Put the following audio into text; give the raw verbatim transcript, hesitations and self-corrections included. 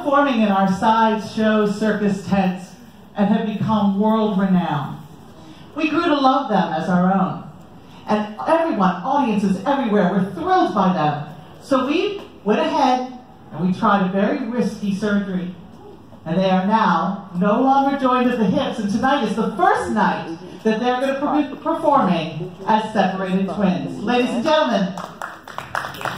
performing in our sideshow circus tents and have become world-renowned. We grew to love them as our own. And everyone, audiences everywhere, were thrilled by them. So we went ahead and we tried a very risky surgery. And they are now no longer joined at the hips. And tonight is the first night that they're going to be performing as separated twins. Ladies and gentlemen,